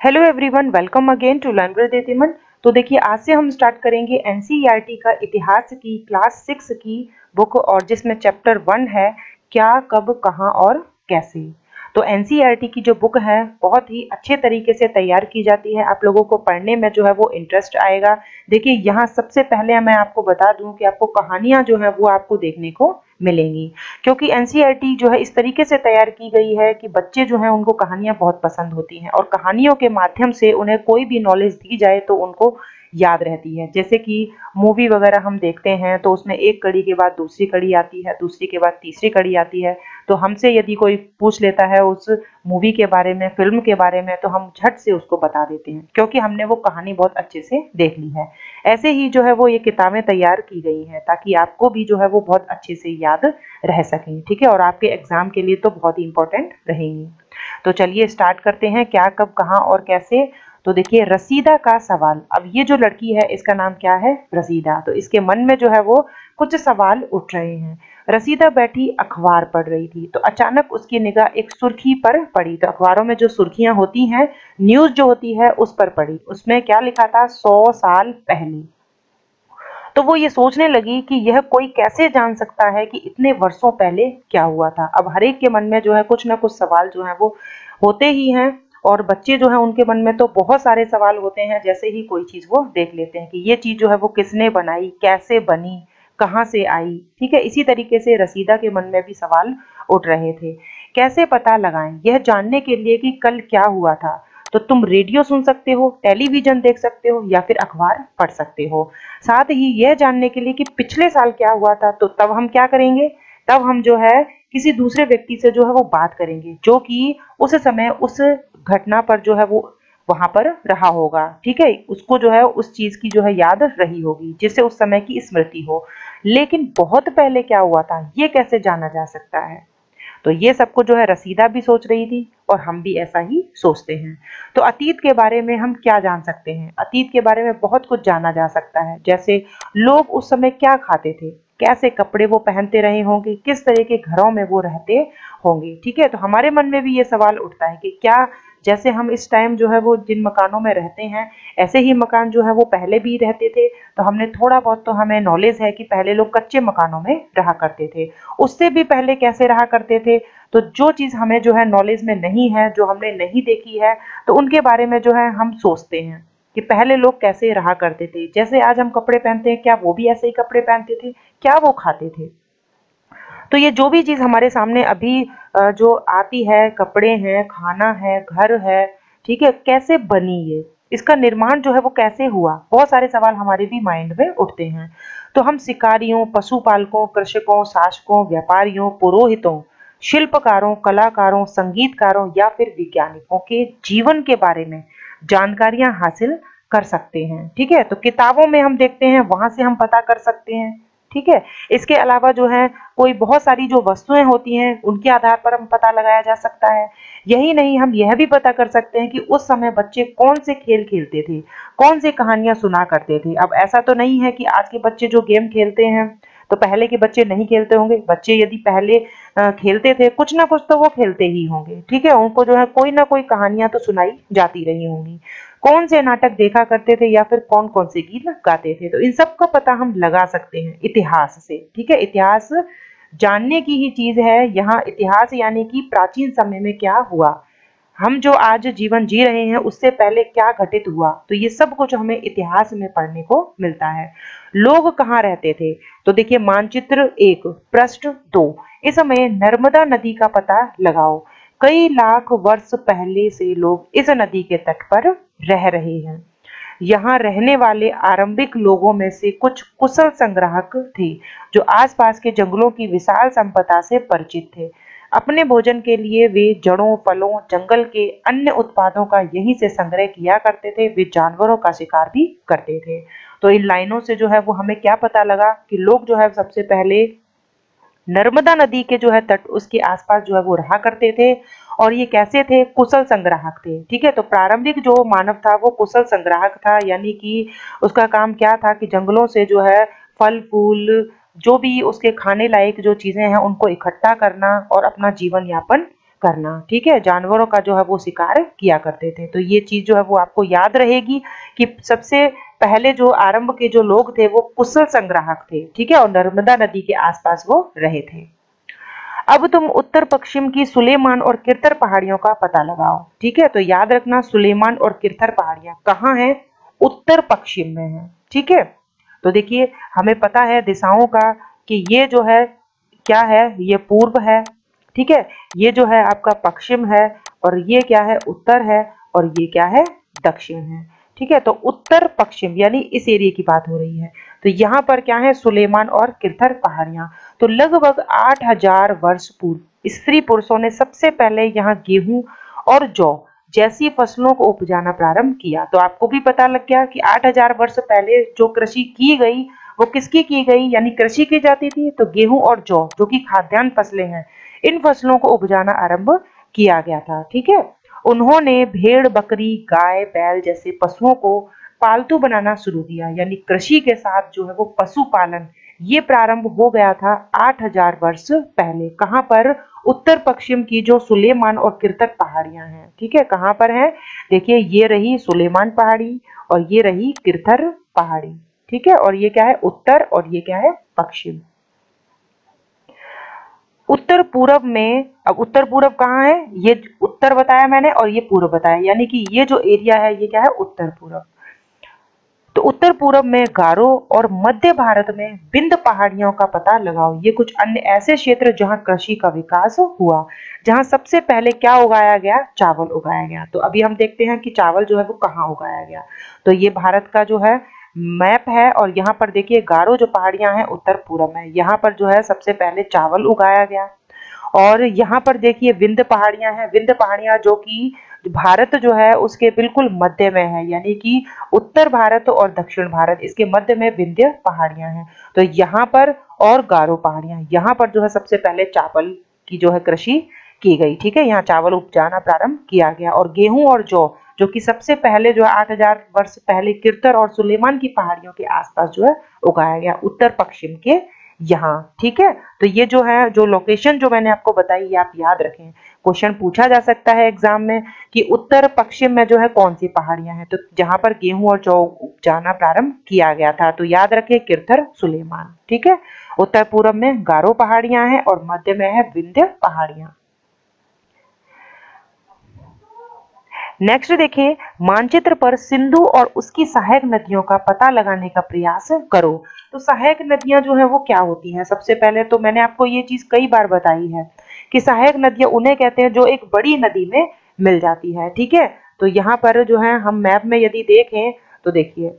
Hello everyone, welcome again to learn with एतिमन। तो देखिए, आज से हम स्टार्ट करेंगे एनसीईआरटी का इतिहास की क्लास 6 की बुक, और जिसमें चैप्टर 1 है क्या, कब, कहाँ और कैसे। तो एनसीईआरटी की जो बुक है बहुत ही अच्छे तरीके से तैयार की जाती है। आप लोगों को पढ़ने में जो है वो इंटरेस्ट आएगा। देखिए, यहाँ सबसे पहले मैं आपको बता दूं कि आपको कहानियां जो है वो आपको देखने को मिलेंगी, क्योंकि एनसीईआरटी जो है इस तरीके से तैयार की गई है कि बच्चे जो हैं उनको कहानियां बहुत पसंद होती हैं, और कहानियों के माध्यम से उन्हें कोई भी नॉलेज दी जाए तो उनको याद रहती है। जैसे कि मूवी वगैरह हम देखते हैं तो उसमें एक कड़ी के बाद दूसरी कड़ी आती है, दूसरी के बाद तीसरी कड़ी आती है। तो हमसे यदि कोई पूछ लेता है उस मूवी के बारे में, फिल्म के बारे में, तो हम झट से उसको बता देते हैं, क्योंकि हमने वो कहानी बहुत अच्छे से देख ली है। ऐसे ही जो है वो ये किताबें तैयार की गई हैं ताकि आपको भी जो है वो बहुत अच्छे से याद रह सकें, ठीक है, और आपके एग्जाम के लिए तो बहुत ही इंपॉर्टेंट रहेंगी। तो चलिए स्टार्ट करते हैं, क्या, कब, कहाँ और कैसे। तो देखिए, रसीदा का सवाल। अब ये जो लड़की है इसका नाम क्या है? रसीदा। तो इसके मन में जो है वो कुछ सवाल उठ रहे हैं। रसीदा बैठी अखबार पढ़ रही थी, तो अचानक उसकी निगाह एक सुर्खी पर पड़ी। तो अखबारों में जो सुर्खियां होती हैं, न्यूज जो होती है, उस पर पड़ी। उसमें क्या लिखा था? 100 साल पहले। तो वो ये सोचने लगी कि यह कोई कैसे जान सकता है कि इतने वर्षों पहले क्या हुआ था। अब हर एक के मन में जो है कुछ ना कुछ सवाल जो है वो होते ही हैं, और बच्चे जो है उनके मन में तो बहुत सारे सवाल होते हैं। जैसे ही कोई चीज वो देख लेते हैं कि ये चीज जो है वो किसने बनाई, कैसे बनी, कहाँ से आई, ठीक है। इसी तरीके से रसीदा के मन में भी सवाल उठ रहे थे। कैसे पता लगाएं यह जानने के लिए कि कल क्या हुआ था? तो तुम रेडियो सुन सकते हो, टेलीविजन देख सकते हो, या फिर अखबार पढ़ सकते हो। साथ ही यह जानने के लिए कि पिछले साल क्या हुआ था, तो तब हम क्या करेंगे? तब हम जो है किसी दूसरे व्यक्ति से जो है वो बात करेंगे, जो कि उस समय उस घटना पर जो है वो वहां पर रहा होगा, ठीक है। उसको जो है उस चीज की जो है याद रही होगी, जिससे उस समय की स्मृति हो। लेकिन बहुत पहले क्या हुआ था ये कैसे जाना जा सकता है? तो ये सबको जो है रसीदा भी सोच रही थी, और हम भी ऐसा ही सोचते हैं। तो अतीत के बारे में हम क्या जान सकते हैं? अतीत के बारे में बहुत कुछ जाना जा सकता है। जैसे लोग उस समय क्या खाते थे, कैसे कपड़े वो पहनते रहे होंगे, किस तरह के घरों में वो रहते होंगे, ठीक है। तो हमारे मन में भी ये सवाल उठता है कि क्या जैसे हम इस टाइम जो है वो जिन मकानों में रहते हैं, ऐसे ही मकान जो है वो पहले भी रहते थे। तो हमने थोड़ा बहुत तो हमें नॉलेज है कि पहले लोग कच्चे मकानों में रहा करते थे। उससे भी पहले कैसे रहा करते थे? तो जो चीज हमें जो है नॉलेज में नहीं है, जो हमने नहीं देखी है, तो उनके बारे में जो है हम सोचते हैं कि पहले लोग कैसे रहा करते थे। जैसे आज हम कपड़े पहनते हैं, क्या वो भी ऐसे ही कपड़े पहनते थे? क्या वो खाते थे? तो ये जो भी चीज हमारे सामने अभी जो आती है, कपड़े हैं, खाना है, घर है, ठीक है, कैसे बनी ये, इसका निर्माण जो है वो कैसे हुआ, बहुत सारे सवाल हमारे भी माइंड में उठते हैं। तो हम शिकारियों, पशुपालकों, कृषकों, शासकों, व्यापारियों, पुरोहितों, शिल्पकारों, कलाकारों, संगीतकारों या फिर वैज्ञानिकों के जीवन के बारे में जानकारियां हासिल कर सकते हैं, ठीक है। तो किताबों में हम देखते हैं, वहां से हम पता कर सकते हैं, ठीक है। इसके अलावा जो है कोई बहुत सारी जो वस्तुएं होती हैं उनके आधार पर हम पता लगाया जा सकता है। यही नहीं, हम यह भी पता कर सकते हैं कि उस समय बच्चे कौन से खेल खेलते थे, कौन सी कहानियां सुना करते थे। अब ऐसा तो नहीं है कि आज के बच्चे जो गेम खेलते हैं तो पहले के बच्चे नहीं खेलते होंगे। बच्चे यदि पहले खेलते थे, कुछ ना कुछ तो वो खेलते ही होंगे, ठीक है। उनको जो है कोई ना कोई कहानियां तो सुनाई जाती रही होंगी। कौन से नाटक देखा करते थे या फिर कौन कौन से गीत गाते थे, तो इन सब का पता हम लगा सकते हैं इतिहास से, ठीक है। इतिहास जानने की ही चीज है। यहाँ इतिहास यानी कि प्राचीन समय में क्या हुआ, हम जो आज जीवन जी रहे हैं उससे पहले क्या घटित हुआ, तो ये सब कुछ हमें इतिहास में पढ़ने को मिलता है। लोग कहाँ रहते थे? तो देखिए, मानचित्र 1, पृष्ठ 2। इस समय नर्मदा नदी का पता लगाओ। कई लाख वर्ष पहले से लोग इस नदी के तट पर रह रहे हैं। यहाँ रहने वाले आरंभिक लोगों में से कुछ कुशल संग्राहक थे, जो आसपास के जंगलों की विशाल संपदा से परिचित थे। अपने भोजन के लिए वे जड़ों, फलों, जंगल के अन्य उत्पादों का यहीं से संग्रह किया करते थे। वे जानवरों का शिकार भी करते थे। तो इन लाइनों से जो है वो हमें क्या पता लगा कि लोग जो है सबसे पहले नर्मदा नदी के जो है तट, उसके आसपास जो है वो रहा करते थे। और ये कैसे थे? कुशल संग्राहक थे, ठीक है। तो प्रारंभिक जो मानव था वो कुशल संग्राहक था, यानी कि उसका काम क्या था कि जंगलों से जो है फल फूल, जो भी उसके खाने लायक जो चीजें हैं उनको इकट्ठा करना और अपना जीवन यापन करना, ठीक है, जानवरों का जो है वो शिकार किया करते थे। तो ये चीज जो है वो आपको याद रहेगी कि सबसे पहले जो आरंभ के जो लोग थे वो कुशल संग्राहक थे, ठीक है, और नर्मदा नदी के आसपास वो रहे थे। अब तुम उत्तर पश्चिम की सुलेमान और किरथर पहाड़ियों का पता लगाओ, ठीक है। तो याद रखना सुलेमान और किरथर पहाड़ियां कहाँ हैं? उत्तर पश्चिम में है, ठीक है। तो देखिए हमें पता है दिशाओं का कि ये जो है क्या है, ये पूर्व है, ठीक है, ये जो है आपका पश्चिम है, और ये क्या है, उत्तर है, और ये क्या है, दक्षिण है, ठीक है। तो उत्तर पश्चिम यानी इस एरिया की बात हो रही है। तो यहाँ पर क्या है, सुलेमान और किरथर पहाड़ियां। तो लगभग 8000 वर्ष पूर्व स्त्री पुरुषों ने सबसे पहले यहाँ गेहूं और जौ जैसी फसलों को उपजाना प्रारंभ किया। तो आपको भी पता लग गया कि 8000 वर्ष पहले जो कृषि की गई वो किसकी की गई, यानी कृषि की जाती थी। तो गेहूं और जौ जो कि खाद्यान्न फसलें हैं, इन फसलों को उपजाना आरंभ किया गया था, ठीक है। उन्होंने भेड़, बकरी, गाय, बैल जैसे पशुओं को पालतू बनाना शुरू किया, यानी कृषि के साथ जो है वो पशुपालन ये प्रारंभ हो गया था 8000 वर्ष पहले। कहां पर? उत्तर पश्चिम की जो सुलेमान और किरथर पहाड़ियां हैं, ठीक है, कहां पर है? देखिए ये रही सुलेमान पहाड़ी और ये रही किरथर पहाड़ी, ठीक है, और ये क्या है, उत्तर, और ये क्या है, पश्चिम। उत्तर पूरब में, अब उत्तर पूरब कहाँ है? ये उत्तर बताया मैंने और ये पूर्व बताया, यानी कि ये जो एरिया है ये क्या है, उत्तर पूरब। तो उत्तर पूरब में गारो और मध्य भारत में विंध्य पहाड़ियों का पता लगाओ। ये कुछ अन्य ऐसे क्षेत्र जहां कृषि का विकास हुआ, जहां सबसे पहले क्या उगाया गया, चावल उगाया गया। तो अभी हम देखते हैं कि चावल जो है वो कहाँ उगाया गया। तो ये भारत का जो है मैप है, और यहाँ पर देखिए गारो जो पहाड़ियां हैं उत्तर पूरब में, यहाँ पर जो है सबसे पहले चावल उगाया गया। और यहाँ पर देखिए विंध्य पहाड़ियां हैं, विंध्य पहाड़ियां जो कि भारत जो है उसके बिल्कुल मध्य में है, यानी कि उत्तर भारत और दक्षिण भारत इसके मध्य में विंध्य पहाड़ियां हैं। तो यहाँ पर, और गारो पहाड़ियां, यहाँ पर जो है सबसे पहले चावल की जो है कृषि की गई, ठीक है, यहाँ चावल उपजाना प्रारंभ किया गया। और गेहूं और जौ जो कि सबसे पहले जो है 8000 वर्ष पहले किरथर और सुलेमान की पहाड़ियों के आसपास जो है उगाया गया, उत्तर पश्चिम के यहाँ, ठीक है। तो ये जो है जो लोकेशन जो मैंने आपको बताई ये आप याद रखें, क्वेश्चन पूछा जा सकता है एग्जाम में कि उत्तर पश्चिम में जो है कौन सी पहाड़ियां हैं, तो जहां पर गेहूं और जौ उपजाना प्रारंभ किया गया था। तो याद रखें किरथर सुलेमान, ठीक है। उत्तर पूर्व में गारो पहाड़ियां हैं और मध्य में है विंध्य पहाड़ियां। नेक्स्ट देखिए, मानचित्र पर सिंधु और उसकी सहायक नदियों का पता लगाने का प्रयास करो। तो सहायक नदियां जो है वो क्या होती हैं? सबसे पहले तो मैंने आपको ये चीज कई बार बताई है कि सहायक नदियां उन्हें कहते हैं जो एक बड़ी नदी में मिल जाती है, ठीक है। तो यहाँ पर जो है हम मैप में यदि देखें तो देखिए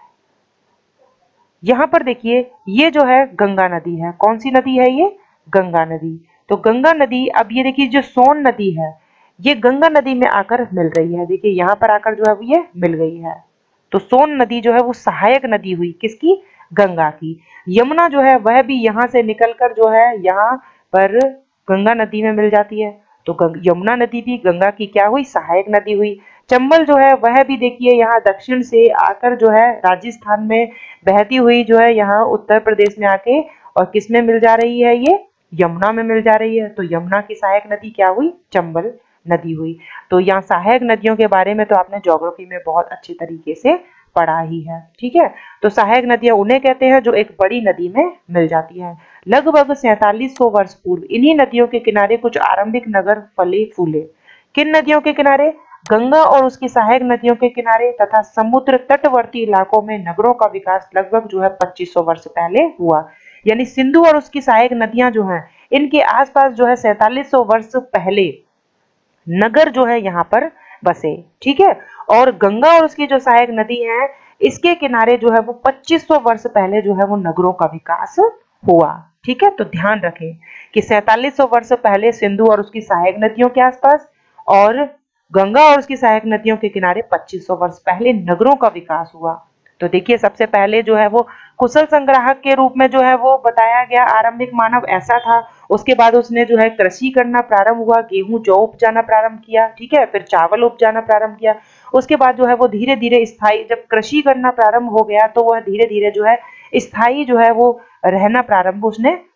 यहाँ पर देखिए ये जो है गंगा नदी है। कौन सी नदी है ये? गंगा नदी। तो गंगा नदी, अब ये देखिए जो सोन नदी है ये गंगा नदी में आकर मिल रही है, देखिए यहाँ पर आकर जो है वो ये मिल गई है। तो सोन नदी जो है वो सहायक नदी हुई किसकी? गंगा की। यमुना जो है वह भी यहाँ से निकलकर जो है यहाँ पर गंगा नदी में मिल जाती है। तो यमुना नदी भी गंगा की क्या हुई? सहायक नदी हुई। चंबल जो है वह भी देखिए यहाँ दक्षिण से आकर जो है राजस्थान में बहती हुई जो है यहाँ उत्तर प्रदेश में आके और किस में मिल जा रही है? ये यमुना में मिल जा रही है। तो यमुना की सहायक नदी क्या हुई? चंबल नदी हुई। तो यहाँ सहायक नदियों के बारे में तो आपने ज्योग्राफी में बहुत अच्छे तरीके से पढ़ा ही है, ठीक है। तो सहायक नदियां उन्हें कहते हैं जो एक बड़ी नदी में मिल जाती है। लगभग 4700 वर्ष पूर्व इन्हीं नदियों के किनारे कुछ आरंभिक नगर फले फूले। किन नदियों के किनारे? गंगा और उसकी सहायक नदियों के किनारे तथा समुद्र तटवर्ती इलाकों में नगरों का विकास लगभग जो है 2500 वर्ष पहले हुआ। यानी सिंधु और उसकी सहायक नदियां जो हैं इनके आसपास जो है 4700 वर्ष पहले नगर जो है यहाँ पर बसे, ठीक है। और गंगा और उसकी जो सहायक नदी है इसके किनारे जो है वो 2500 वर्ष पहले जो है वो नगरों का विकास हुआ, ठीक है। तो ध्यान रखें कि 4700 वर्ष पहले सिंधु और उसकी सहायक नदियों के आसपास और गंगा और उसकी सहायक नदियों के किनारे 2500 वर्ष पहले नगरों का विकास हुआ। तो देखिए सबसे पहले जो है वो कुशल संग्राहक के रूप में जो है वो बताया गया आरंभिक मानव ऐसा था। उसके बाद उसने जो है कृषि करना प्रारंभ हुआ, गेहूं जौ उपजाना प्रारंभ किया, ठीक है, फिर चावल उपजाना प्रारंभ किया। उसके बाद जो है वो धीरे धीरे स्थायी, जब कृषि करना प्रारंभ हो गया तो वह धीरे धीरे जो है स्थायी जो है वो रहना प्रारंभ उसने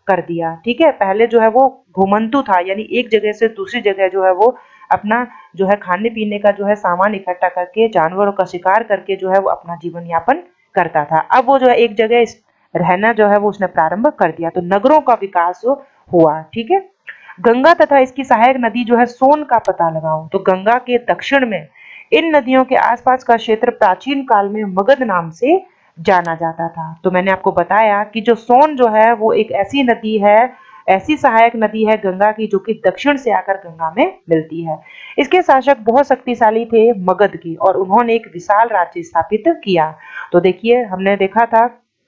कर दिया। ठीक है, पहले जो है वो घुमंतु था, यानी एक जगह से दूसरी जगह जो है वो अपना जो है खाने पीने का जो है सामान इकट्ठा करके, जानवरों का शिकार करके जो है वो अपना जीवन यापन करता था। अब वो जो है एक जगह रहना जो है वो उसने प्रारंभ कर दिया, तो नगरों का विकास हुआ। ठीक है, गंगा तथा इसकी सहायक नदी जो है सोन का पता लगाओ। तो गंगा के दक्षिण में इन नदियों के आसपास का क्षेत्र प्राचीन काल में मगध नाम से जाना जाता था। तो मैंने आपको बताया कि जो सोन जो है वो एक ऐसी नदी है, ऐसी सहायक नदी है गंगा की, जो कि दक्षिण से आकर गंगा में मिलती है। इसके शासक बहुत शक्तिशाली थे मगध की, और उन्होंने एक विशाल राज्य स्थापित किया। तो देखिए, हमने देखा था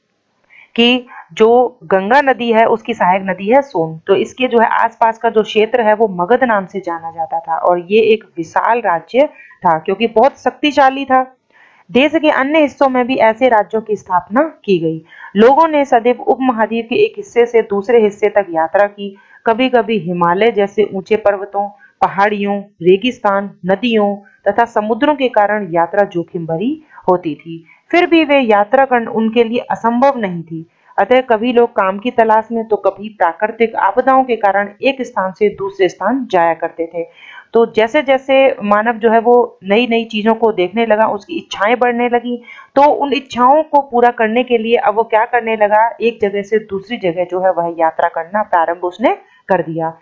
कि जो गंगा नदी है उसकी सहायक नदी है सोन, तो इसके जो है आसपास का जो क्षेत्र है वो मगध नाम से जाना जाता था, और ये एक विशाल राज्य था क्योंकि बहुत शक्तिशाली था। देश के अन्य हिस्सों में भी ऐसे राज्यों की स्थापना की गई। लोगों ने सदैव उपमहाद्वीप के एक हिस्से से दूसरे हिस्से तक यात्रा की। कभी कभी हिमालय जैसे ऊंचे पर्वतों, पहाड़ियों, रेगिस्तान, नदियों तथा समुद्रों के कारण यात्रा जोखिम भरी होती थी। फिर भी वे यात्रा करना उनके लिए असंभव नहीं थी। अतः कभी लोग काम की तलाश में, तो कभी प्राकृतिक आपदाओं के कारण एक स्थान से दूसरे स्थान जाया करते थे। तो जैसे जैसे मानव जो है वो नई नई चीजों को देखने लगा, उसकी इच्छाएं बढ़ने लगी, तो उन इच्छाओं को पूरा करने के लिए अब वो क्या करने लगा, एक जगह से दूसरी जगह जो है वह यात्रा करना प्रारंभ उसने कर दिया।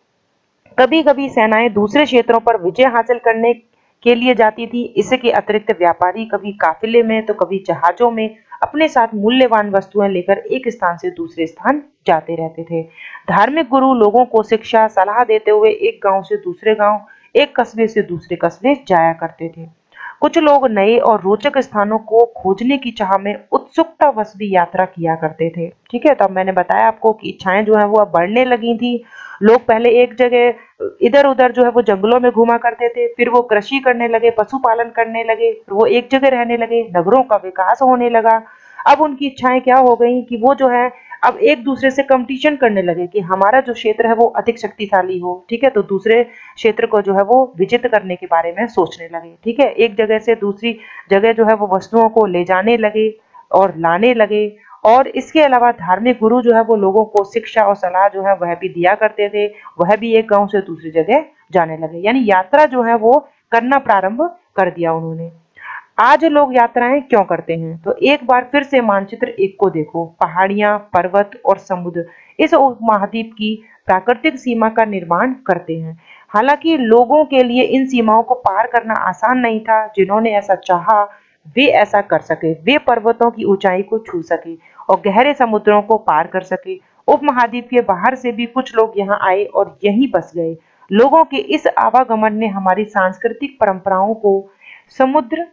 कभी कभी सेनाएं दूसरे क्षेत्रों पर विजय हासिल करने के लिए जाती थी। इसके अतिरिक्त व्यापारी कभी काफिले में, तो कभी जहाजों में अपने साथ मूल्यवान वस्तुएं लेकर एक स्थान से दूसरे स्थान जाते रहते थे। धार्मिक गुरु लोगों को शिक्षा सलाह देते हुए एक गांव से दूसरे गांव, एक कस्बे से दूसरे कस्बे जाया करते थे। कुछ लोग नए और रोचक स्थानों को खोजने की चाह में उत्सुकतावश भी यात्रा किया करते थे। ठीक है, तो अब मैंने बताया आपको कि इच्छाएं जो है वो अब बढ़ने लगी थी। लोग पहले एक जगह इधर उधर जो है वो जंगलों में घूमा करते थे, फिर वो कृषि करने लगे, पशुपालन करने लगे, फिर वो एक जगह रहने लगे, नगरों का विकास होने लगा। अब उनकी इच्छाएं क्या हो गई कि वो जो है अब एक दूसरे से कंपटीशन करने लगे कि हमारा जो क्षेत्र है वो अधिक शक्तिशाली हो। ठीक है, तो दूसरे क्षेत्र को जो है वो विजित करने के बारे में सोचने लगे। ठीक है, एक जगह से दूसरी जगह जो है वो वस्तुओं को ले जाने लगे और लाने लगे। और इसके अलावा धार्मिक गुरु जो है वो लोगों को शिक्षा और सलाह जो है वह भी दिया करते थे। वह भी एक गांव से दूसरी जगह जाने लगे, यानी यात्रा जो है वो करना प्रारंभ कर दिया उन्होंने। आज लोग यात्राएं क्यों करते हैं, तो एक बार फिर से मानचित्र एक को देखो। पहाड़ियां, पर्वत और समुद्र इस उपमहाद्वीप की प्राकृतिक सीमा का निर्माण करते हैं। हालांकि लोगों के लिए इन सीमाओं को पार करना आसान नहीं था। जिन्होंने ऐसा चाहा वे ऐसा कर सके, वे पर्वतों की ऊंचाई को छू सके और गहरे समुद्रों को पार कर सके। उपमहाद्वीप के बाहर से भी कुछ लोग यहाँ आए और यहीं बस गए। लोगों के इस आवागमन ने हमारी सांस्कृतिक परंपराओं को समुद्र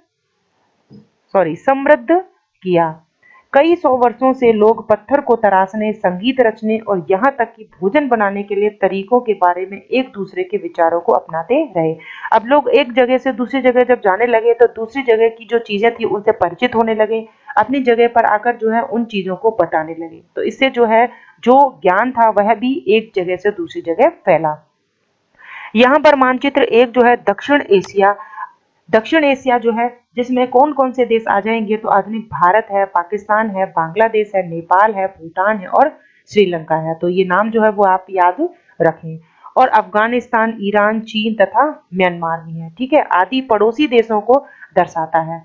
समृद्ध किया। कई सौ वर्षों से लोग पत्थर को तराशने, संगीत रचने और यहाँ तक कि भोजन बनाने के लिए तरीकों के बारे में एक दूसरे के विचारों को अपनाते रहे। अब लोग एक जगह से दूसरी जगह जब जाने लगे, तो दूसरी जगह की जो चीजें थी उनसे परिचित होने लगे, अपनी जगह पर आकर जो है उन चीजों को बताने लगे। तो इससे जो है जो ज्ञान था वह भी एक जगह से दूसरी जगह फैला। यहाँ पर मानचित्र एक जो है दक्षिण एशिया जो है, जिसमें कौन कौन से देश आ जाएंगे, तो आधुनिक भारत है, पाकिस्तान है, बांग्लादेश है, नेपाल है, भूटान है और श्रीलंका है। तो ये नाम जो है वो आप याद रखें। और अफगानिस्तान, ईरान, चीन तथा म्यांमार भी है। ठीक है, आदि पड़ोसी देशों को दर्शाता है।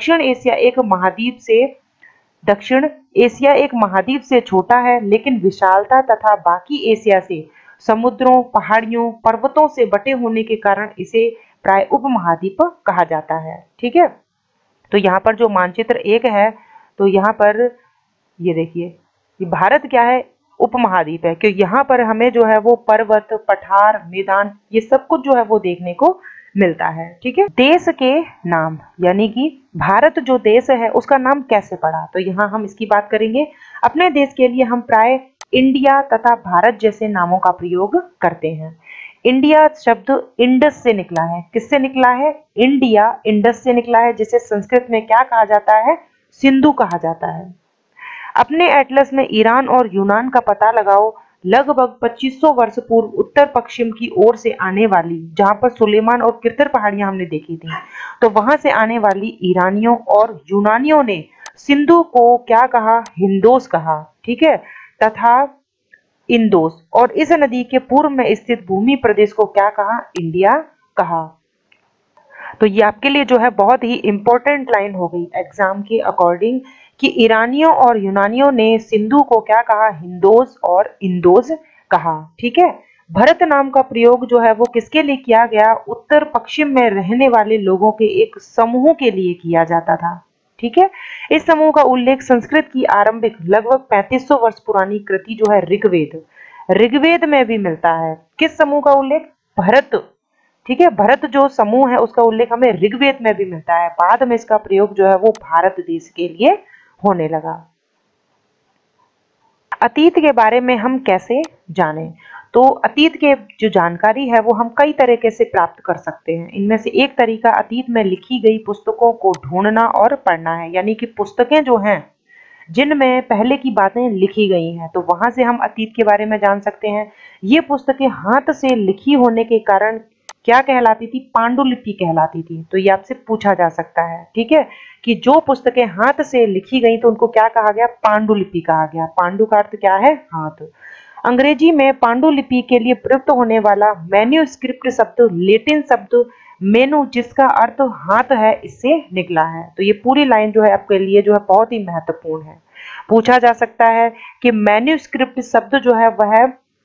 दक्षिण एशिया एक महाद्वीप से छोटा है, लेकिन विशालता तथा बाकी एशिया से समुद्रों, पहाड़ियों, पर्वतों से बटे होने के कारण इसे प्राय उपमहाद्वीप कहा जाता है। ठीक है, तो यहाँ पर जो मानचित्र एक है, तो यहाँ पर ये देखिए, ये भारत क्या है, उपमहाद्वीप है, क्योंकि यहाँ पर हमें जो है वो पर्वत, पठार, मैदान, ये सब कुछ जो है वो देखने को मिलता है। ठीक है, देश के नाम, यानी कि भारत जो देश है उसका नाम कैसे पड़ा, तो यहाँ हम इसकी बात करेंगे। अपने देश के लिए हम प्राय इंडिया तथा भारत जैसे नामों का प्रयोग करते हैं। इंडिया शब्द इंडस से निकला है। किससे निकला है? इंडिया इंडस से निकला है, जिसे संस्कृत में क्या कहा जाता है? सिंधु कहा जाता है। अपने एटलस में ईरान और यूनान का पता लगाओ। लगभग 2500 वर्ष पूर्व उत्तर पश्चिम की ओर से आने वाली, जहां पर सुलेमान और किरतर पहाड़ियां हमने देखी थी, तो वहां से आने वाली ईरानियों और यूनानियों ने सिंधु को क्या कहा? हिंदोस कहा। ठीक है, तथा इंदोस, और इस नदी के पूर्व में स्थित भूमि प्रदेश को क्या कहा? इंडिया कहा। तो ये आपके लिए जो है बहुत ही इंपॉर्टेंट लाइन हो गई एग्जाम के अकॉर्डिंग कि ईरानियों और यूनानियों ने सिंधु को क्या कहा? हिंदोस और इंदोस कहा। ठीक है। भरत नाम का प्रयोग जो है वो किसके लिए किया गया? उत्तर पश्चिम में रहने वाले लोगों के एक समूह के लिए किया जाता था। ठीक है। इस समूह का उल्लेख संस्कृत की आरंभिक लगभग 3500 वर्ष पुरानी कृति जो है ऋग्वेद में भी मिलता है। किस समूह का उल्लेख? भरत। ठीक है। भरत जो समूह है उसका उल्लेख हमें ऋग्वेद में भी मिलता है। बाद में इसका प्रयोग जो है वो भारत देश के लिए होने लगा। अतीत के बारे में हम कैसे जानें? तो अतीत के जो जानकारी है वो हम कई तरीके से प्राप्त कर सकते हैं। इनमें से एक तरीका अतीत में लिखी गई पुस्तकों को ढूंढना और पढ़ना है, यानी कि पुस्तकें जो हैं जिनमें पहले की बातें लिखी गई हैं तो वहां से हम अतीत के बारे में जान सकते हैं। ये पुस्तकें हाथ से लिखी होने के कारण क्या कहलाती थी? पांडुलिपि कहलाती थी। तो ये आपसे पूछा जा सकता है। ठीक है, कि जो पुस्तकें हाथ से लिखी गई तो उनको क्या कहा गया? पांडुलिपि कहा गया। पांडु का अर्थ क्या है? हाथ। अंग्रेजी में पांडुलिपि के लिए प्रयुक्त होने वाला मैन्यूस्क्रिप्ट शब्द लेटिन शब्द मेनू जिसका अर्थ हाथ है इससे निकला है। तो ये पूरी लाइन जो है आपके लिए जो है बहुत ही महत्वपूर्ण है। पूछा जा सकता है कि मैन्यूस्क्रिप्ट शब्द जो है वह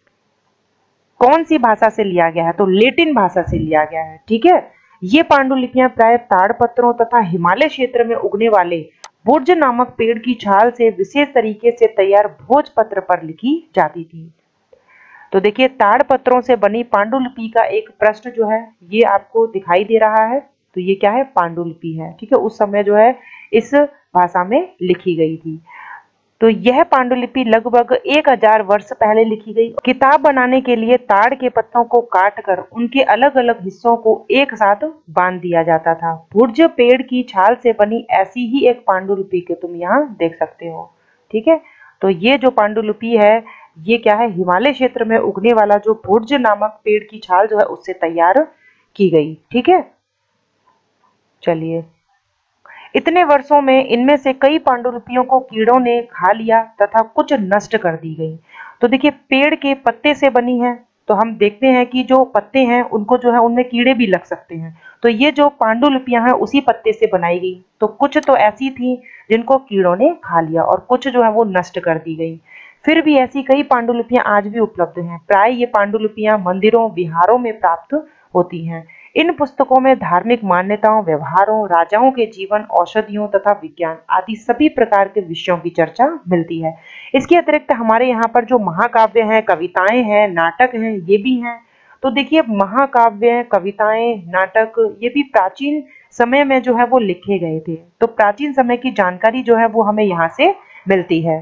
कौन सी भाषा से लिया गया है? तो लेटिन भाषा से लिया गया है। ठीक है। ये पांडुलिपियां प्राय ताड़पत्रों तथा हिमालय क्षेत्र में उगने वाले बुर्ज नामक पेड़ की छाल से विशेष तरीके से तैयार भोजपत्र पर लिखी जाती थी। तो देखिए ताड़पत्रों से बनी पांडुलिपि का एक पृष्ठ जो है ये आपको दिखाई दे रहा है। तो ये क्या है? पांडुलिपि है। ठीक है। उस समय जो है इस भाषा में लिखी गई थी। तो यह पांडुलिपि लगभग 1000 वर्ष पहले लिखी गई। किताब बनाने के लिए ताड़ के पत्तों को काटकर उनके अलग अलग हिस्सों को एक साथ बांध दिया जाता था। भुर्ज पेड़ की छाल से बनी ऐसी ही एक पांडुलिपि के तुम यहाँ देख सकते हो। ठीक है। तो ये जो पांडुलिपि है ये क्या है? हिमालय क्षेत्र में उगने वाला जो भुर्ज नामक पेड़ की छाल जो है उससे तैयार की गई। ठीक है। चलिए, इतने वर्षों में इनमें से कई पांडुलिपियों को कीड़ों ने खा लिया तथा कुछ नष्ट कर दी गई। तो देखिए पेड़ के पत्ते से बनी है तो हम देखते हैं कि जो पत्ते हैं उनको जो है उनमें कीड़े भी लग सकते हैं। तो ये जो पांडुलिपियां हैं उसी पत्ते से बनाई गई। तो कुछ तो ऐसी थी जिनको कीड़ों ने खा लिया और कुछ जो है वो नष्ट कर दी गई। फिर भी ऐसी कई पांडुलिपियां आज भी उपलब्ध हैं। प्राय ये पांडुलिपियां मंदिरों विहारों में प्राप्त होती हैं। इन पुस्तकों में धार्मिक मान्यताओं, व्यवहारों, राजाओं के जीवन, औषधियों तथा विज्ञान आदि सभी प्रकार के विषयों की चर्चा मिलती है। इसके अतिरिक्त हमारे यहाँ पर जो महाकाव्य हैं, कविताएं हैं, नाटक हैं, ये भी हैं। तो देखिए महाकाव्य, कविताएं, नाटक ये भी प्राचीन समय में जो है वो लिखे गए थे। तो प्राचीन समय की जानकारी जो है वो हमें यहाँ से मिलती है।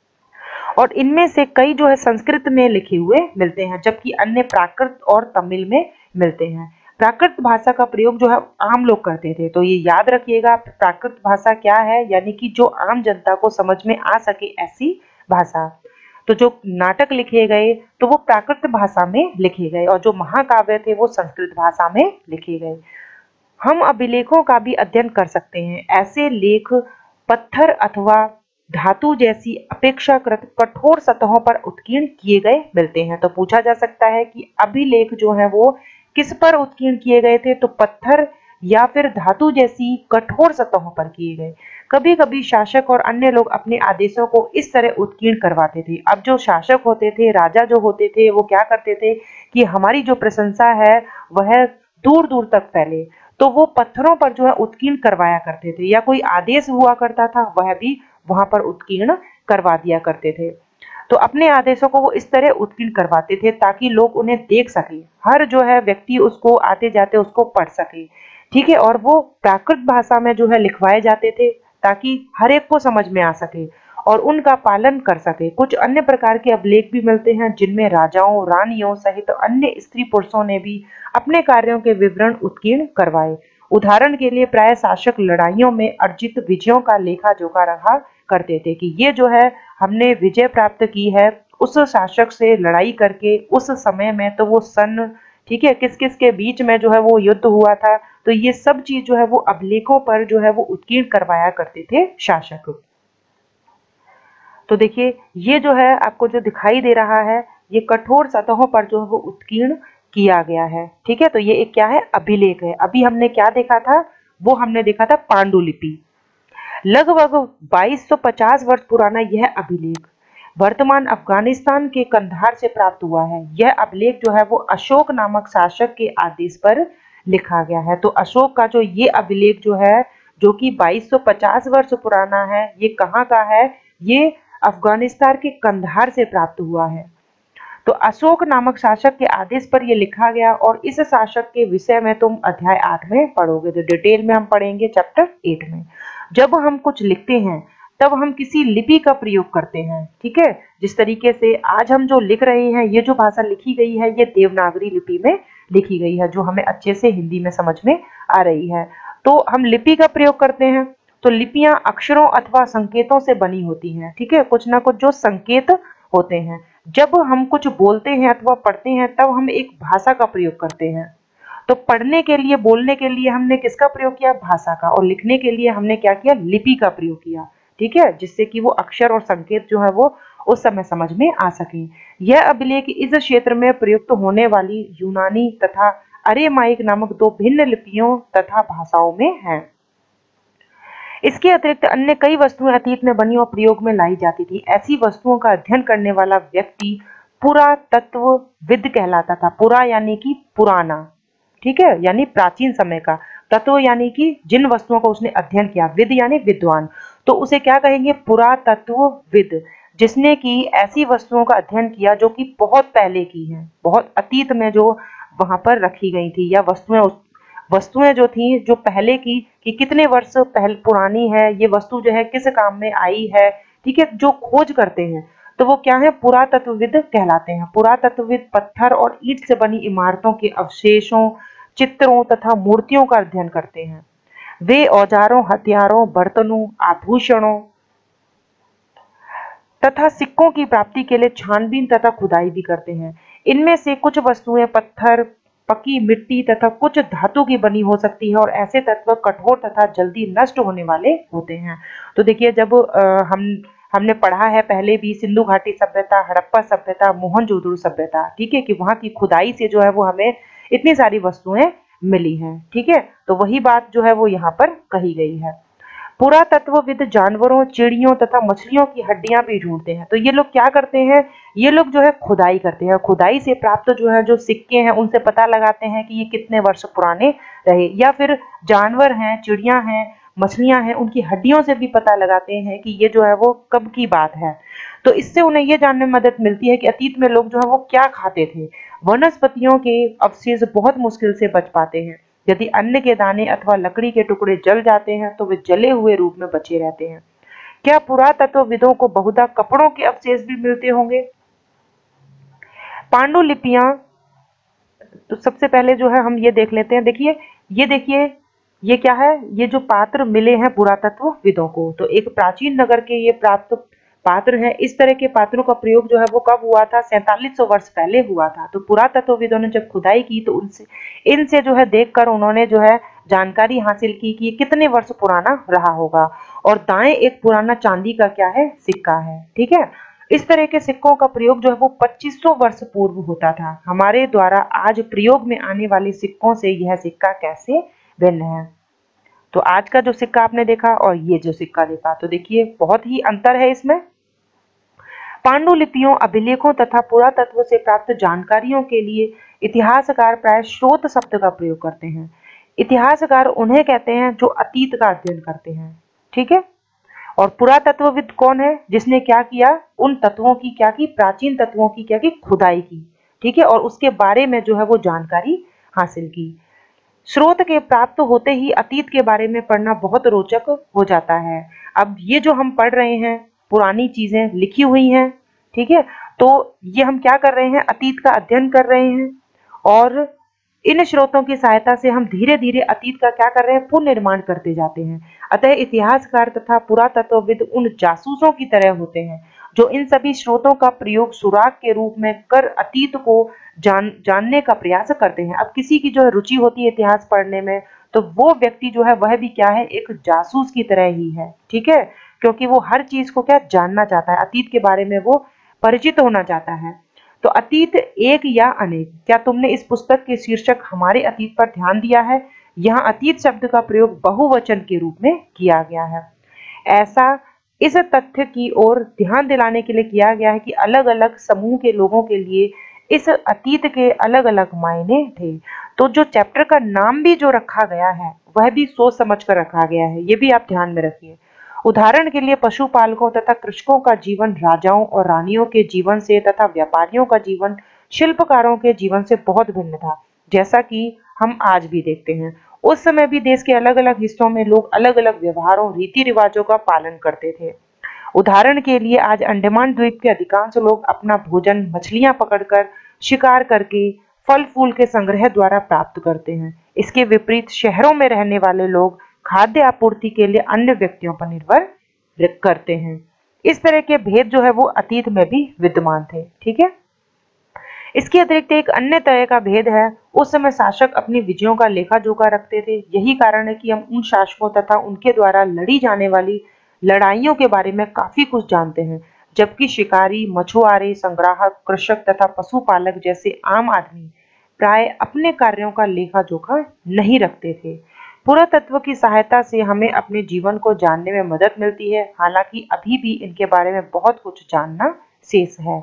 और इनमें से कई जो है संस्कृत में लिखे हुए मिलते हैं जबकि अन्य प्राकृत और तमिल में मिलते हैं। प्राकृत भाषा का प्रयोग जो है आम लोग करते थे। तो ये याद रखिएगा प्राकृत भाषा क्या है, यानी कि जो आम जनता को समझ में आ सके ऐसी भाषा। तो जो नाटक लिखे गए तो वो प्राकृत भाषा में लिखे गए और जो महाकाव्य थे वो संस्कृत भाषा में लिखे गए। हम अभिलेखों का भी अध्ययन कर सकते हैं। ऐसे लेख पत्थर अथवा धातु जैसी अपेक्षाकृत कठोर सतहों पर उत्कीर्ण किए गए मिलते हैं। तो पूछा जा सकता है कि अभिलेख जो है वो किस पर उत्कीर्ण किए गए थे? तो पत्थर या फिर धातु जैसी कठोर सतहों पर किए गए। कभी कभी शासक और अन्य लोग अपने आदेशों को इस तरह उत्कीर्ण करवाते थे। अब जो शासक होते थे, राजा जो होते थे, वो क्या करते थे कि हमारी जो प्रशंसा है वह दूर दूर तक फैले, तो वो पत्थरों पर जो है उत्कीर्ण करवाया करते थे, या कोई आदेश हुआ करता था वह भी वहां पर उत्कीर्ण करवा दिया करते थे। तो अपने आदेशों को वो इस तरह उत्कीर्ण करवाते थे ताकि लोग उन्हें देख सके, हर जो है व्यक्ति उसको आते जाते उसको पढ़ सके। ठीक है। और वो प्राकृत भाषा में जो है लिखवाए जाते थे ताकि हर एक को समझ में आ सके और उनका पालन कर सके। कुछ अन्य प्रकार के अभिलेख भी मिलते हैं जिनमें राजाओं, रानियों सहित अन्य स्त्री पुरुषों ने भी अपने कार्यों के विवरण उत्कीर्ण करवाए। उदाहरण के लिए प्राय शासक लड़ाइयों में अर्जित विजयों का लेखा जोखा रखा करते थे कि ये जो है हमने विजय प्राप्त की है उस शासक से लड़ाई करके उस समय में, तो वो सन, ठीक है, किस किस के बीच में जो है वो युद्ध हुआ था। तो ये सब चीज जो है वो अभिलेखों पर जो है वो उत्कीर्ण करवाया करते थे शासक। तो देखिए ये जो है आपको जो दिखाई दे रहा है ये कठोर सतहों पर जो है वो उत्कीर्ण किया गया है। ठीक है, तो ये एक क्या है, अभिलेख है। अभी हमने क्या देखा था, वो हमने देखा था पांडुलिपि। लगभग 2250 वर्ष पुराना यह अभिलेख वर्तमान अफगानिस्तान के कंधार से प्राप्त हुआ है। यह अभिलेख जो है वो अशोक नामक शासक के आदेश पर लिखा गया है। तो अशोक का जो ये अभिलेख जो है, जो कि 2250 वर्ष पुराना है, ये कहाँ का है, ये अफगानिस्तान के कंधार से प्राप्त हुआ है। तो अशोक नामक शासक के आदेश पर यह लिखा गया, और इस शासक के विषय में तुम अध्याय 8 में पढ़ोगे। तो डिटेल में हम पढ़ेंगे चैप्टर 8 में। जब हम कुछ लिखते हैं तब हम किसी लिपि का प्रयोग करते हैं। ठीक है, जिस तरीके से आज हम जो लिख रहे हैं, ये जो भाषा लिखी गई है ये देवनागरी लिपि में लिखी गई है, जो हमें अच्छे से हिंदी में समझ में आ रही है। तो हम लिपि का प्रयोग करते हैं। तो लिपियां अक्षरों अथवा संकेतों से बनी होती हैं। ठीक है, कुछ ना कुछ जो संकेत होते हैं। जब हम कुछ बोलते हैं अथवा पढ़ते हैं तब हम एक भाषा का प्रयोग करते हैं। तो पढ़ने के लिए, बोलने के लिए हमने किसका प्रयोग किया, भाषा का, और लिखने के लिए हमने क्या किया, लिपि का प्रयोग किया। ठीक है, जिससे कि वो अक्षर और संकेत जो है वो उस समय समझ में आ सके। यह अभिलेख इस क्षेत्र में प्रयुक्त होने वाली यूनानी तथा अरेमाइक नामक दो भिन्न लिपियों तथा भाषाओं में है। इसके अतिरिक्त अन्य कई वस्तुएं अतीत में बनी और प्रयोग में लाई जाती थी। ऐसी वस्तुओं का अध्ययन करने वाला व्यक्ति पुरातत्वविद कहलाता था। पुरा यानी कि पुराना, ठीक है, यानी प्राचीन समय का, तत्व यानी कि जिन वस्तुओं का उसने अध्ययन किया, विद यानी विद्वान, तो उसे क्या कहेंगे, पुरातत्वविद, जिसने कि ऐसी वस्तुओं का अध्ययन किया जो कि बहुत पहले की हैं, बहुत अतीत में जो वहां पर रखी गई थी, या वस्तुएं जो थी जो पहले की, कि कितने वर्ष पहले पुरानी है ये वस्तु, जो है किस काम में आई है। ठीक है, जो खोज करते हैं तो वो क्या है, पुरातत्वविद कहलाते हैं। पुरातत्वविद पत्थर और ईंट से बनी इमारतों के अवशेषों, चित्रों तथा मूर्तियों का अध्ययन करते हैं। वे औजारों, हथियारों, बर्तनों, आभूषणों तथा सिक्कों की प्राप्ति के लिए छानबीन तथा खुदाई भी करते हैं। इनमें से कुछ वस्तुएं पत्थर, पकी मिट्टी तथा कुछ धातु की बनी हो सकती है, और ऐसे तत्व कठोर तथा जल्दी नष्ट होने वाले होते हैं। तो देखिए, जब हमने पढ़ा है पहले भी, सिंधु घाटी सभ्यता, हड़प्पा सभ्यता, मोहनजोदड़ो सभ्यता, ठीक है, कि वहां की खुदाई से जो है वो हमें इतनी सारी वस्तुएं मिली हैं। ठीक है, तो वही बात जो है वो यहाँ पर कही गई है। पुरातत्वविद जानवरों, चिड़ियों तथा मछलियों की हड्डियां भी ढूंढते हैं। तो ये लोग क्या करते हैं, ये लोग जो है खुदाई करते हैं। खुदाई से प्राप्त जो है जो सिक्के हैं उनसे पता लगाते हैं कि ये कितने वर्ष पुराने रहे, या फिर जानवर हैं, चिड़िया हैं, मछलियां हैं, उनकी हड्डियों से भी पता लगाते हैं कि ये जो है वो कब की बात है। तो इससे उन्हें ये जानने में मदद मिलती है कि अतीत में लोग जो है वो क्या खाते थे। वनस्पतियों के अवशेष बहुत मुश्किल से बच पाते हैं। यदि अन्न के दाने अथवा लकड़ी के टुकड़े जल जाते हैं तो वे जले हुए रूप में बचे रहते हैं। क्या पुरातत्वविदों को बहुधा कपड़ों के अवशेष भी मिलते होंगे। पांडुलिपियां, तो सबसे पहले जो है हम ये देख लेते हैं। देखिए, ये देखिए, ये क्या है, ये जो पात्र मिले हैं पुरातत्वविदों को, तो एक प्राचीन नगर के ये प्राप्त पात्र हैं। इस तरह के पात्रों का प्रयोग जो है वो कब हुआ था, 4700 वर्ष पहले हुआ था। तो पुरातत्वविदों ने जब खुदाई की तो उनसे, इनसे जो है देखकर उन्होंने जो है जानकारी हासिल की कि ये कितने वर्ष पुराना रहा होगा। और दाएं एक पुराना चांदी का क्या है, सिक्का है। ठीक है, इस तरह के सिक्कों का प्रयोग जो है वो 2500 वर्ष पूर्व होता था। हमारे द्वारा आज प्रयोग में आने वाले सिक्कों से यह सिक्का कैसे भिन्न है। तो आज का जो सिक्का आपने देखा और ये जो सिक्का देखा, तो देखिए बहुत ही अंतर है इसमें। पांडुलिपियों, अभिलेखों तथा पुरातत्व से प्राप्त जानकारियों के लिए इतिहासकार प्राय स्रोत शब्द का प्रयोग करते हैं। इतिहासकार उन्हें कहते हैं जो अतीत का अध्ययन करते हैं। ठीक है, और पुरातत्वविद कौन है, जिसने क्या किया, उन तत्वों की क्या की, प्राचीन तत्वों की क्या की, खुदाई की। ठीक है, और उसके बारे में जो है वो जानकारी हासिल की। स्रोत के प्राप्त होते ही अतीत के बारे में पढ़ना बहुत रोचक हो जाता है। अब ये जो हम पढ़ रहे हैं, पुरानी चीजें लिखी हुई हैं, ठीक है, तो ये हम क्या कर रहे हैं, अतीत का अध्ययन कर रहे हैं, और इन स्रोतों की सहायता से हम धीरे धीरे अतीत का क्या कर रहे हैं, पुनर्निर्माण करते जाते हैं। अतः इतिहासकार तथा पुरातत्वविद उन जासूसों की तरह होते हैं जो इन सभी स्रोतों का प्रयोग सुराग के रूप में कर अतीत को जानने का प्रयास करते हैं। अब किसी की जो है रुचि होती है इतिहास पढ़ने में, तो वो व्यक्ति जो है वह भी क्या है, एक जासूस की तरह ही है। ठीक है, क्योंकि वो हर चीज को क्या जानना चाहता है, अतीत के बारे में वो परिचित होना चाहता है। तो अतीत एक या अनेक, क्या तुमने इस पुस्तक के शीर्षक हमारे अतीत पर ध्यान दिया है? यहाँ अतीत शब्द का प्रयोग बहुवचन के रूप में किया गया है। ऐसा इस तथ्य की ओर ध्यान दिलाने के लिए किया गया है कि अलग अलग समूह के लोगों के लिए इस अतीत के अलग अलग मायने थे। तो जो चैप्टर का नाम भी जो रखा गया है वह भी सोच समझ कर रखा गया है, ये भी आप ध्यान में रखिए। उदाहरण के लिए पशुपालकों तथा कृषकों का जीवन राजाओं और रानियों के जीवन से तथा व्यापारियों का जीवन शिल्पकारों के जीवन से बहुत भिन्न था, जैसा कि हम आज भी देखते हैं। उस समय भी देश के अलग अलग हिस्सों में लोग अलग अलग व्यवहारों रीति रिवाजों का पालन करते थे। उदाहरण के लिए आज अंडमान द्वीप के अधिकांश लोग अपना भोजन मछलियां पकड़कर, शिकार करके, फल फूल के संग्रह द्वारा प्राप्त करते हैं। इसके विपरीत शहरों में रहने वाले लोग खाद्य आपूर्ति के लिए अन्य व्यक्तियों पर निर्भर करते हैं। इस तरह के भेद जो है वो अतीत में भी विद्यमान थे। ठीक है, इसके अतिरिक्त एक अन्य तरह का भेद है, उस समय शासक अपनी विजयों का लेखा जोखा रखते थे। यही कारण है कि हम उन शासकों तथा उनके द्वारा लड़ी जाने वाली लड़ाइयों के बारे में काफी कुछ जानते हैं, जबकि शिकारी, मछुआरे, संग्राहक, कृषक तथा पशुपालक जैसे आम आदमी प्राय अपने कार्यों का लेखा जोखा नहीं रखते थे। पुरातत्व की सहायता से हमें अपने जीवन को जानने में मदद मिलती है, हालांकि अभी भी इनके बारे में बहुत कुछ जानना शेष है।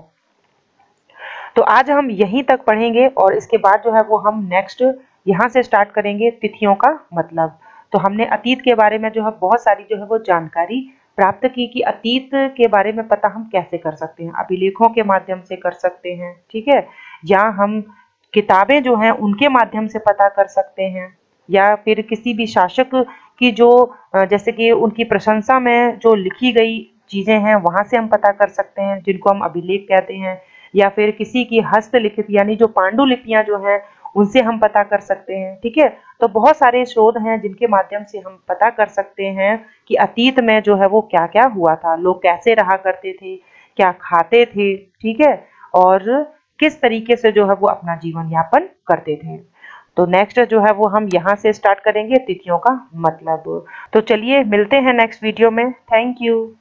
तो आज हम यहीं तक पढ़ेंगे और इसके बाद जो है वो हम नेक्स्ट यहाँ से स्टार्ट करेंगे तिथियों का मतलब। तो हमने अतीत के बारे में जो है बहुत सारी जो है वो जानकारी प्राप्त की कि अतीत के बारे में पता हम कैसे कर सकते हैं, अभिलेखों के माध्यम से कर सकते हैं, ठीक है, या हम किताबें जो हैं उनके माध्यम से पता कर सकते हैं, या फिर किसी भी शासक की जो जैसे कि उनकी प्रशंसा में जो लिखी गई चीजें हैं वहां से हम पता कर सकते हैं, जिनको हम अभिलेख कहते हैं, या फिर किसी की हस्तलिखित यानी जो पांडुलिपियां जो हैं उनसे हम पता कर सकते हैं। ठीक है, तो बहुत सारे स्रोत हैं जिनके माध्यम से हम पता कर सकते हैं कि अतीत में जो है वो क्या क्या हुआ था, लोग कैसे रहा करते थे, क्या खाते थे, ठीक है, और किस तरीके से जो है वो अपना जीवन यापन करते थे। तो नेक्स्ट जो है वो हम यहाँ से स्टार्ट करेंगे तिथियों का मतलब। तो चलिए मिलते हैं नेक्स्ट वीडियो में। Thank you.